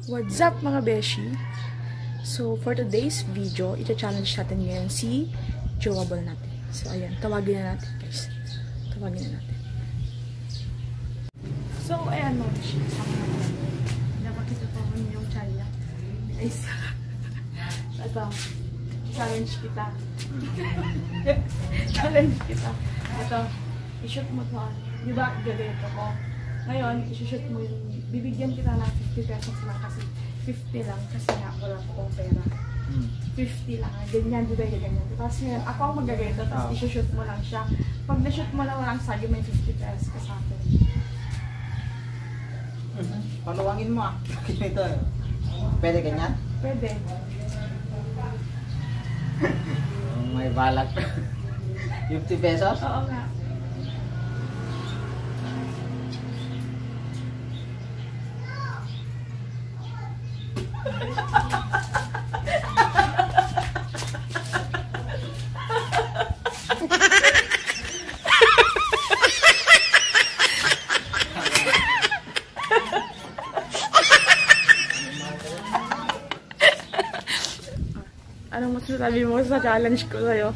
What's up mga beshi? So for today's video, ita-challenge natin ngayon si Joable natin. So ayan, tawagin na natin guys. Tawagin na natin. So ayan mga beshi, sama natin. Napakita po kami yung channel niya. Guys, ito, challenge kita. Challenge kita. Ito, i-shoot mo to. Diba, ganito ko. Ngayon, i-shoot mo yung bibigyan kita ng 50 pesos lang kasi 50 lang kasi nga wala po akong pera. 50 lang. Ganyan, diba ganyan. Tapos ngayon, ako ang magaganto, tapos i-shoot mo lang siya. Pag na-shoot mo lang walang sagi, may 50 pesos ka sa akin. Paluwangin mo ah. Ito. Pwede ganyan? Pwede. May balak. 50 pesos? Oo nga. Anong masasabi mo sa challenge ko sa'yo?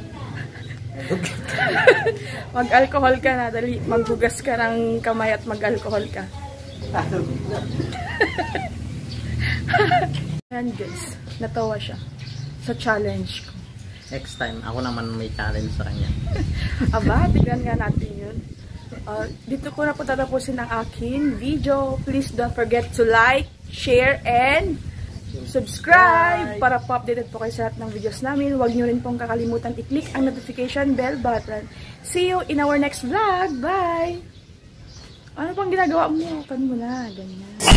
Mag-alcohol ka na, dali. Maghugas ka ng kamay at mag-alcohol ka. Ayan guys, natawa siya sa challenge ko. Next time, ako naman may challenge sa kanya. Aba, tignan nga natin yun. Dito ko na po tatapusin ang aking video. Please don't forget to like, share, and subscribe para po updated po kayo sa lahat ng videos namin. Huwag nyo rin pong kakalimutan i-click ang notification bell button. See you in our next vlog. Bye! Ano pang ginagawa mo? Pan mo na. Ganyan.